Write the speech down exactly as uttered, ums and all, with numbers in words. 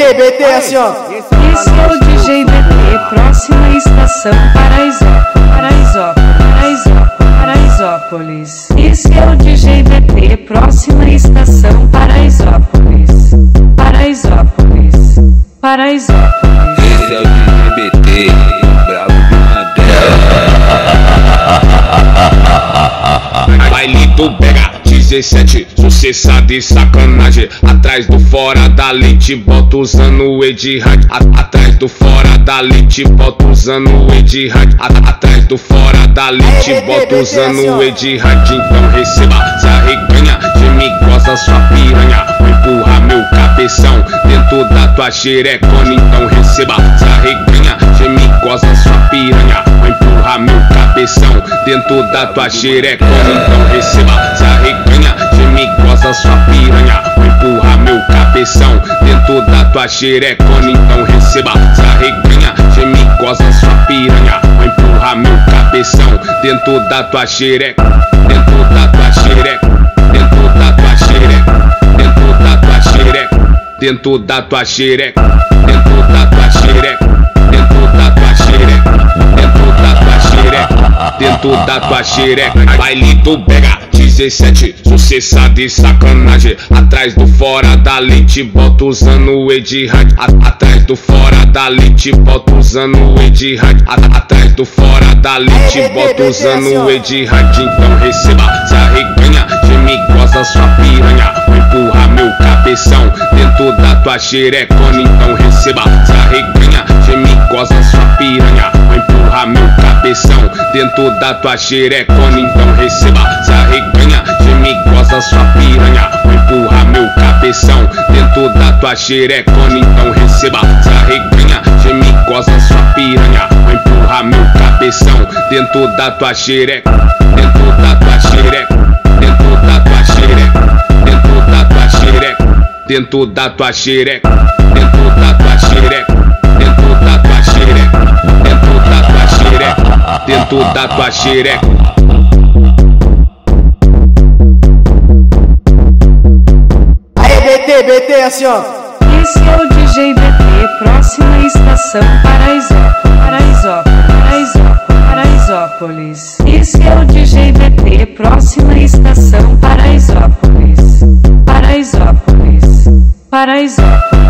T, B T, assim ó. Esse é o D J B T, próxima estação Paraisópolis, Paraisópolis, Paraisópolis. Esse é o D J B T, próxima estação Paraisópolis, Paraisópolis, Paraisópolis. Esse é o D J B T, bravo de madeira. Baile do Pega dezessete, sucessado e sacanagem. Atrás do fora da lente, bota usando o Ed Hack. Atrás do fora da lente, bota usando o Ed Hack. Atrás do fora da lente, bota usando o Ed Hack. Então receba, se arreganha, geme goza sua piranha. Vou empurrar meu cabeção dentro da tua xerecona. Então receba, se arreganha, geme goza sua piranha. Vou empurrar meu cabeção dentro da tua xerecona. Então receba, se arreganha, geme goza sua piranha. Vou empurrar meu cabeção dentro da tua xerecona. Então receba, se arreganha, geme goza sua piranha. Vou empurrar meu cabeção dentro da tua xereca, dentro da tua xereca, dentro da tua xereca, dentro da tua xereca, dentro da tua xereca, dentro da tua xereca, dentro da tua xereca, dentro da tua xereca, dentro da tua xereca. Baile do Pega dezessete, sucessado e sacanagem. Atrás do fora da lente, bota usando o Ed Hack. Atrás do fora da lente, bota usando o Ed Hack. Atrás do fora da lente, bota usando o Ed Hack. Então receba, se arreganha, geme goza sua piranha. Vou empurrar meu cabeção dentro da tua xerecona. Então receba, se arreganha, geme goza sua piranha. Vou empurrar meu cabeção dentro da tua xerecona. Então receba, se arreganha, geme goza sua piranha. Vou empurrar meu cabeção dentro da tua xerecona. Então receba, se arreganha, geme goza sua piranha. Vou empurrar meu cabeção dentro da tua xereca, dentro da tua xereca, dentro da tua xereca, dentro da tua xereca, dentro da tua xereca, dentro da tua xereca, dentro da tua xereca, dentro da tua xereca, dentro da tua xereca. B T, B T, assim ó. Esse é o D J B T, próxima estação Paraisópolis, Paraisópolis, Paraisópolis. Esse é o D J B T, próxima estação Paraisópolis, Paraisópolis, Paraisópolis.